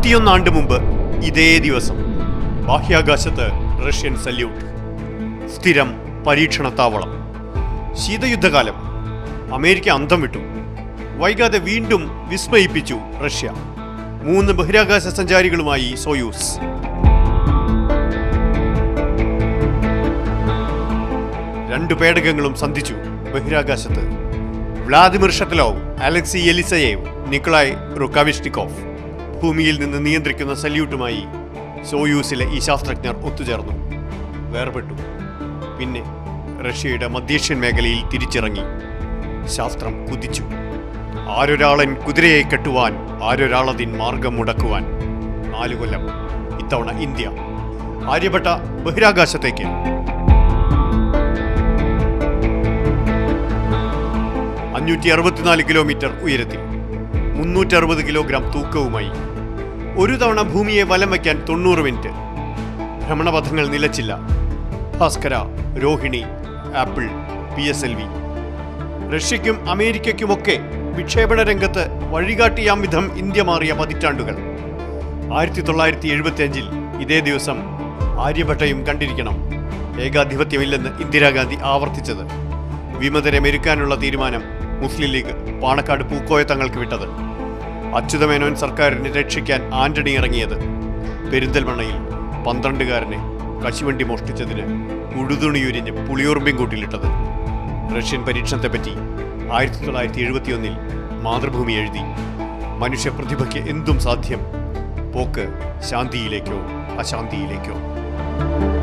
101 ആണ്ട് മുമ്പ് ഇതേ ദിവസം ബാഹ്യാകാശത്ത് റഷ്യൻ സല്യൂട്ട്. സ്ഥിരം പരീക്ഷണത്താവളം. ശീതയുദ്ധകാലം. അമേരിക്ക അന്തം വിട്ടു. വൈകാതെ വീണ്ടും വിസ്മയിപ്പിച്ചു റഷ്യ. 3 ബഹിരാകാശ സഞ്ചാരികളുമായി സോയൂസ്. രണ്ടു പേടകങ്ങളും സന്ധിച്ചു ബഹിരാകാശത്ത്. Vladimir Shatalov, Aleksei Yeliseyev, Nikolai Rukavishnikov. ഭൂമിയിൽ നിന്ന് നിയന്ത്രിക്കുന്ന സല്യൂട്ടുമായി സോയൂസിലെ ഈ ശാസ്ത്രജ്ഞർ ഒത്തുചേർന്നു. വേർപെട്ടു. പിന്നെ റഷ്യയുടെ മധ്യേഷ്യൻ മേഖലയിൽ തിരിച്ചിറങ്ങി. ശാസ്ത്രം കുതിച്ചു. ആരൊരാളൻ കുതിരയെ കെട്ടുവാൻ, ആരൊരാളതിൻ മാർഗം മുടക്കുവാൻ. 4 കൊല്ലം. ഇത്തവണ ഇന്ത്യ. ആര്യഭട്ട ബഹിരാകാശത്തേക്ക്. കിലോമീറ്റർ ഉയരത്തിൽ, 360 കിലോഗ്രാം തൂക്കവുമായി. ഒരു തവണ ഭൂമിയെ വലം വയ്ക്കാൻ 90 മിനിറ്റ്. ഭ്രമണപഥങ്ങൾ നിലച്ചില്ല. Bhaskara, Rohini, Apple, PSLV. റഷ്യയ്ക്കും അമേരിക്കയ്ക്കുമൊക്കെ വിക്ഷേപണ രംഗത്ത് വഴികാട്ടിയാം വിധം ഇന്ത്യ മാറിയ പതിറ്റാണ്ടുകൾ. 1975 ഇതേ ദിവസം ആര്യഭട്ടയും കണ്ടിരിക്കണം ഏകാധിപത്യമില്ലെന്ന് ഇന്ദിരാഗാന്ധി ആവർത്തിച്ചത്. വിമതരെ മെരുക്കാനുള്ള തീരുമാനം മുസ്ലിം ലീഗ് പാണക്കാട് പൂക്കോയ തങ്ങൾക്ക് വിട്ടത്. അച്യുതമേനോൻ സർക്കാരിനെ രക്ഷിക്കാൻ ആന്റണി ഇറങ്ങിയത്. പെരിന്തൽമണ്ണയിൽ 12കാരനെ കശുവണ്ടി മോഷ്ടിച്ചതിന് ഉടുതുണിയുരിഞ്ഞ് പുളിയുറുമ്പിൻ കൂട്ടിലിട്ടത്. റഷ്യൻ പരീക്ഷണത്തെപ്പറ്റി 1971 മാതൃഭൂമി എഴുതി. മനുഷ്യപ്രതിഭയ്ക്ക് എന്തും സാധ്യം. പോക്ക് ശാന്തിയിലേക്കോ അശാന്തിയിലേക്കോ.